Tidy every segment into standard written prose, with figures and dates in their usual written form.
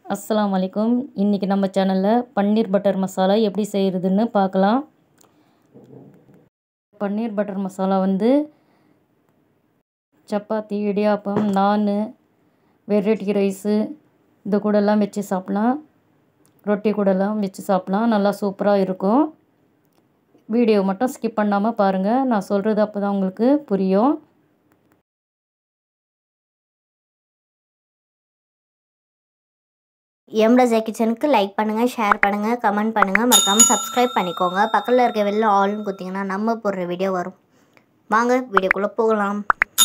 அஸ்ஸலாமு அலைக்கும். இன்றைக்கி நம்ம சேனலில் பன்னீர் பட்டர் மசாலா எப்படி செய்கிறதுன்னு பார்க்கலாம். பன்னீர் பட்டர் மசாலா வந்து சப்பாத்தி, இடியாப்பம், நான், வெரைட்டி ரைஸு இது கூடலாம் வச்சு சாப்பிட்லாம். ரொட்டி கூடலாம் வச்சு சாப்பிட்லாம். நல்லா சூப்பராக இருக்கும். வீடியோ மட்டும் ஸ்கிப் பண்ணாமல் பாருங்கள். நான் சொல்கிறது அப்போ தான் உங்களுக்கு புரியும். எம்ரஜா கிச்சனுக்கு லைக் பண்ணுங்கள், ஷேர் பண்ணுங்கள், கமெண்ட் பண்ணுங்கள், மறக்காமல் சப்ஸ்கிரைப் பண்ணிக்கோங்க. பக்கத்தில் இருக்க வெளில ஆல்னு கொடுத்தீங்கன்னா நம்ம போடுற வீடியோ வரும். வாங்க வீடியோக்குள்ளே போகலாம்.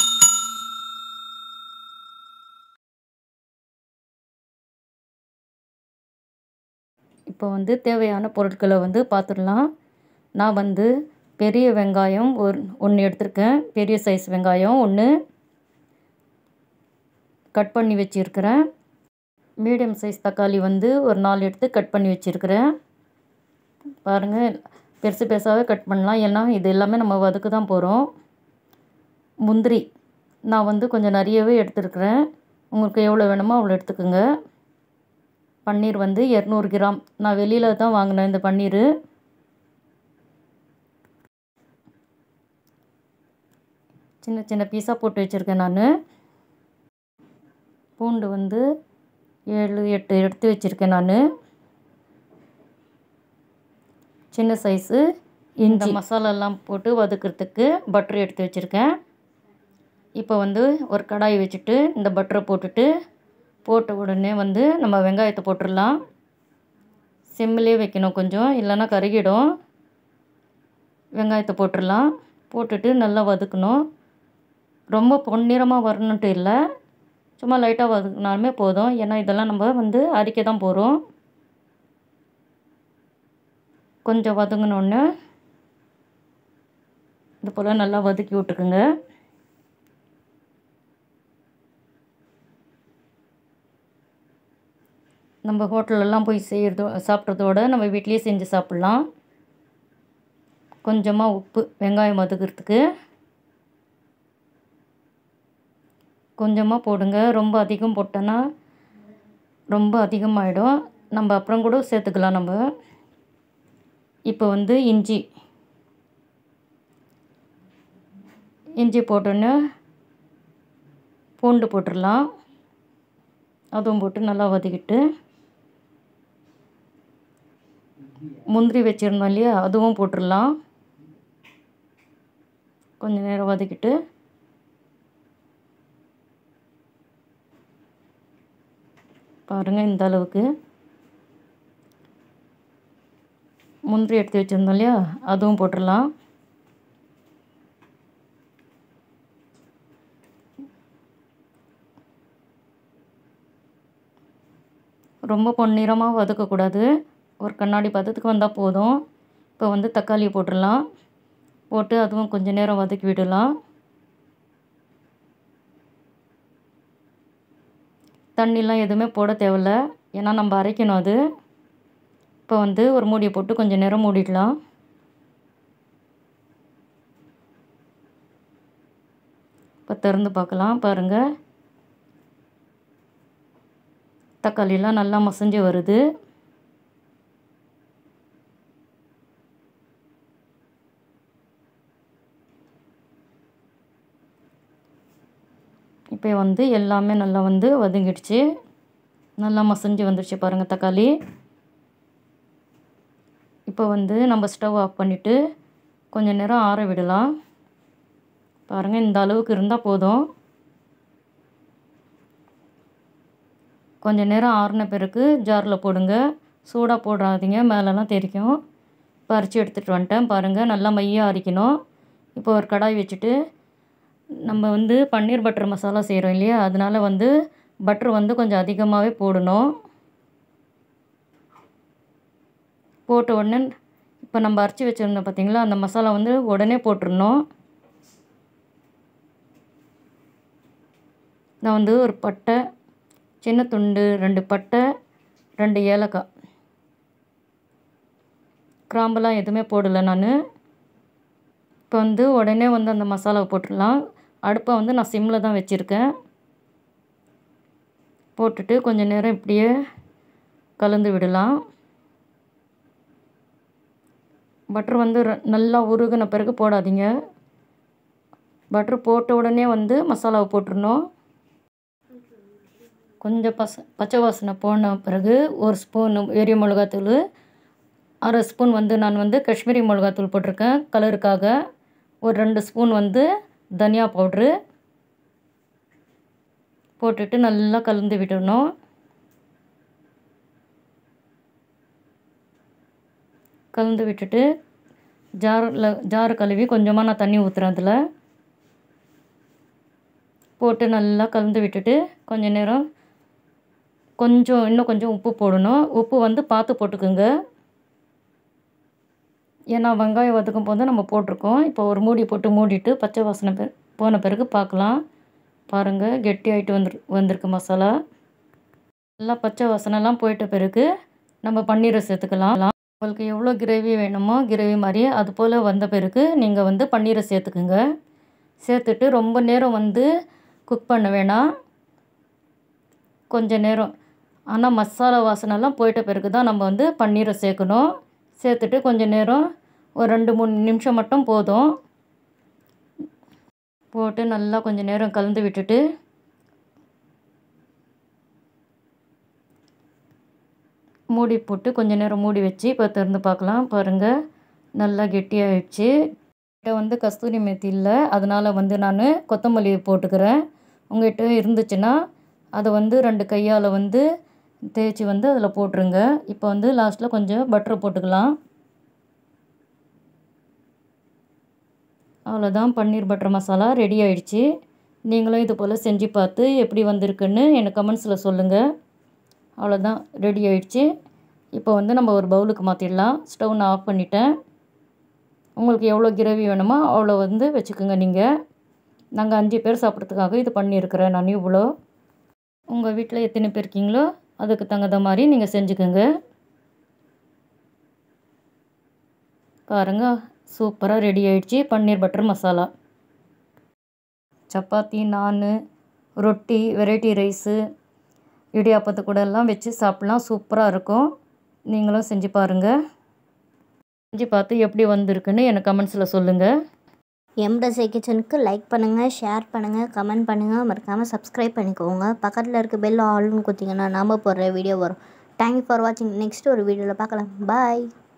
இப்போ வந்து தேவையான பொருட்களை வந்து பார்த்துடலாம். நான் வந்து பெரிய வெங்காயம் ஒன்று எடுத்திருக்கேன். பெரிய சைஸ் வெங்காயம் ஒன்று கட் பண்ணி வச்சுருக்கிறேன். மீடியம் சைஸ் தக்காளி வந்து ஒரு 4 எடுத்து கட் பண்ணி வச்சுருக்கிறேன். பாருங்கள், பெருசு பெருசாகவே கட் பண்ணலாம். ஏன்னா இது எல்லாமே நம்ம வதக்க தான் போகிறோம். முந்திரி நான் வந்து கொஞ்சம் நிறையவே எடுத்துருக்கிறேன். உங்களுக்கு எவ்வளோ வேணுமோ அவ்வளோ எடுத்துக்கோங்க. பன்னீர் வந்து 200 கிராம். நான் வெளியில் தான் வாங்கினேன் இந்த பன்னீர். சின்ன சின்ன பீஸாக போட்டு வச்சுருக்கேன் நான். பூண்டு வந்து 7-8 எடுத்து வச்சுருக்கேன் நான். சின்ன சைஸு இந்த மசாலாலாம் போட்டு வதக்கிறதுக்கு பட்டர் எடுத்து வச்சுருக்கேன். இப்போ வந்து ஒரு கடாய் வச்சுட்டு இந்த பட்டரை போட்ட உடனே வந்து நம்ம வெங்காயத்தை போட்டுடலாம். சிம்மிலே வைக்கணும் கொஞ்சம், இல்லைன்னா கருகிடும். வெங்காயத்தை போட்டுடலாம். போட்டுட்டு நல்லா வதக்கணும். ரொம்ப பொன்னிறமாக வரணுன்ட்டு இல்லை, சும்மா லைட்டாக வதக்கினாலுமே போதும். ஏன்னா இதெல்லாம் நம்ம வந்து அரிக்க தான் போகிறோம். கொஞ்சம் வதங்கினோடனே இது போல் நல்லா வதக்கி விட்டுக்குங்க. நம்ம ஹோட்டலெல்லாம் போய் சாப்பிட்றதோட நம்ம வீட்லேயே செஞ்சு சாப்பிட்லாம். கொஞ்சமாக உப்பு, வெங்காயம் வதக்கிறதுக்கு கொஞ்சமாக போடுங்க. ரொம்ப அதிகம் போட்டோன்னா ரொம்ப அதிகமாகிடும். நம்ம அப்புறம் கூட சேர்த்துக்கலாம் நம்ம. இப்போ வந்து இஞ்சி போட்டோன்னே பூண்டு போட்டுடலாம். அதுவும் போட்டு நல்லா வதக்கிட்டு முந்திரி வச்சுருந்தோம் இல்லையா, அதுவும் போட்டுடலாம். கொஞ்சம் நேரம் வதக்கிட்டு பாருங்கள், இந்த அளவுக்கு முந்திரி எடுத்து வச்சுருந்தோம் இல்லையா, அதுவும் போட்டுடலாம். ரொம்ப பொன்னிறமாக வதக்கக்கூடாது, ஒரு கண்ணாடி பதத்துக்கு வந்தால் போதும். இப்போ வந்து தக்காளியை போட்டுடலாம். போட்டு அதுவும் கொஞ்சம் நேரம் வதக்கி விடலாம். தண்ணிலாம் எதுவுமே போட தேவையில்ல, ஏன்னா நம்ம அரைக்கணும் அது. இப்போ வந்து ஒரு மூடியை போட்டு கொஞ்சம் நேரம் மூடிடலாம். இப்போ திறந்து பார்க்கலாம். பாருங்கள், தக்காளிலாம் நல்லா மசிஞ்சு வருது. இப்போ வந்து எல்லாமே நல்லா வந்து வதங்கிடுச்சு. நல்லா மசிஞ்சு வந்துடுச்சு பாருங்கள் தக்காளி. இப்போ வந்து நம்ம ஸ்டவ் ஆஃப் பண்ணிவிட்டு கொஞ்சம் நேரம் ஆற விடலாம். பாருங்கள், இந்த அளவுக்கு இருந்தால் போதும். கொஞ்சம் நேரம் ஆறின பிறகு ஜாரில் போடுங்க. சூடாக போடாதீங்க, மேலெலாம் தெரிக்கும். இப்போ அரைச்சி எடுத்துகிட்டு வந்துட்டேன். பாருங்கள், நல்லா மையாக அரைக்கணும். இப்போ ஒரு கடாய் வச்சுட்டு நம்ம வந்து பன்னீர் பட்டர் மசாலா செய்கிறோம் இல்லையா, அதனால் வந்து பட்டர் வந்து கொஞ்சம் அதிகமாகவே போடணும். போட்ட உடனே இப்போ நம்ம அரைச்சி வச்சுருந்தோம் பார்த்திங்களா, அந்த மசாலா வந்து உடனே போட்டுடணும். நான் வந்து ஒரு பட்டை, சின்ன துண்டு 2 பட்டை, 2 ஏலக்காய், கிராம்பெல்லாம் எதுவுமே போடலை நான். இப்போ வந்து உடனே வந்து அந்த மசாலாவை போட்டுடலாம். அடுப்பை வந்து நான் சிம்மில் தான் வச்சுருக்கேன். போட்டுட்டு கொஞ்சம் நேரம் இப்படியே கலந்து விடலாம். பட்டர் வந்து நல்லா உருகின பிறகு போடாதீங்க. பட்டர் போட்ட உடனே வந்து மசாலாவை போட்டுடணும். கொஞ்சம் பச்சை வாசனை போன பிறகு 1 ஸ்பூன் எரிய மிளகாத்தூள், 1/2 ஸ்பூன் வந்து நான் வந்து காஷ்மீரி மிளகாத்தூள் போட்டிருக்கேன் கலருக்காக. ஒரு 2 ஸ்பூன் வந்து தனியா பவுட்ரு போட்டுட்டு நல்லா கலந்து விடணும். கலந்து விட்டுட்டு ஜார் கழுவி கொஞ்சமாக நான் தண்ணி ஊற்றுறேன். அதில் போட்டு நல்லா கலந்து விட்டுட்டு கொஞ்சம் நேரம் இன்னும் கொஞ்சம் உப்பு போடணும். உப்பு வந்து பார்த்து போட்டுக்குங்க. ஏன்னா வெங்காயம் வதக்கும் போது நம்ம போட்டிருக்கோம். இப்போ ஒரு மூடி போட்டு மூடிட்டு பச்சை வாசனை போன பிறகு பார்க்கலாம். பாருங்கள், கெட்டியாகிட்டு வந்திருக்கு மசாலா. நல்லா பச்சை வாசனைலாம் போயிட்ட பிறகு நம்ம பன்னீரை சேர்த்துக்கலாம். உங்களுக்கு எவ்வளோ கிரேவி வேணுமோ கிரேவி மாதிரி அது போல் வந்த பிறகு நீங்கள் வந்து பன்னீரை சேர்த்துக்குங்க. சேர்த்துட்டு ரொம்ப நேரம் வந்து குக் பண்ண வேணாம், கொஞ்சம் நேரம். ஆனால் மசாலா வாசனைலாம் போயிட்ட பிறகு தான் நம்ம வந்து பன்னீரை சேர்க்கணும். சேர்த்துட்டு கொஞ்சம் நேரம் ஒரு 2-3 நிமிஷம் மட்டும் போதும். போட்டு நல்லா கொஞ்சம் நேரம் கலந்து விட்டுட்டு மூடி போட்டு கொஞ்சம் நேரம் மூடி வச்சு இப்போ திறந்து பார்க்கலாம். பாருங்கள், நல்லா கெட்டியாகிடுச்சு. கிட்ட வந்து கஸ்தூரி மேத்தி இல்லை, அதனால் வந்து நான் கொத்தமல்லி போட்டுக்கிறேன். உங்கள்கிட்ட இருந்துச்சுன்னா அதை வந்து 2 கையால் வந்து தேய்ச்சி வந்து அதில் போட்டுருங்க. இப்போ வந்து லாஸ்ட்டில் கொஞ்சம் பட்டர் போட்டுக்கலாம். அவ்வளோதான், பன்னீர் பட்டர் மசாலா ரெடி ஆகிடுச்சு. நீங்களும் இது போல் செஞ்சு பார்த்து எப்படி வந்திருக்குன்னு எனக்கு கமெண்ட்ஸில் சொல்லுங்கள். அவ்வளோதான், ரெடி ஆகிடுச்சு. இப்போ வந்து நம்ம ஒரு பவுலுக்கு மாற்றிடலாம். ஸ்டவ் நான் ஆஃப் பண்ணிட்டேன். உங்களுக்கு எவ்வளோ கிரேவி வேணுமோ அவ்வளோ வந்து வச்சுக்கோங்க. நாங்கள் 5 பேர் சாப்பிட்றதுக்காக இது பண்ணியிருக்கிறேன் நான் இவ்வளோ. உங்கள் வீட்டில் எத்தனை பேர் இருக்கீங்களோ அதுக்கு தகுந்த மாதிரி நீங்கள் செஞ்சுக்கோங்க. பாருங்க, சூப்பராக ரெடி ஆகிடுச்சு பன்னீர் பட்டர் மசாலா. சப்பாத்தி, நான், ரொட்டி, வெரைட்டி ரைஸு, இடியாப்பத்து கூட எல்லாம் வச்சு சாப்பிட்லாம். சூப்பராக இருக்கும். நீங்களும் செஞ்சு பாருங்கள். செஞ்சு பார்த்து எப்படி வந்திருக்குன்னு எனக்கு கமெண்ட்ஸில் சொல்லுங்கள். எம்ரசை கிச்சனுக்கு லைக் பண்ணுங்கள், ஷேர் பண்ணுங்கள், கமெண்ட் பண்ணுங்கள். மறக்காமல் சப்ஸ்கிரைப் பண்ணிக்கோங்க. பக்கத்தில் இருக்க பெல் ஆல்னு கொடுத்தீங்கன்னா நாம் போடுற வீடியோ வரும். தேங்க்யூ ஃபார் வாட்சிங். நெக்ஸ்ட் ஒரு வீடியோவில் பார்க்கலாம். பாய்.